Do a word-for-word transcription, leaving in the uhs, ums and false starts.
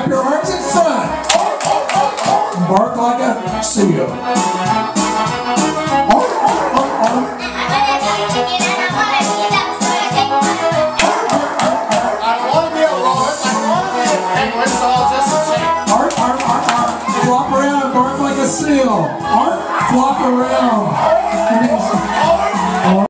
clap your arms in front. Bark like a seal. Arr, arr, arr, arr. Arr, arr, arr, arr. Flop around, bark like a seal. Arr, flop around.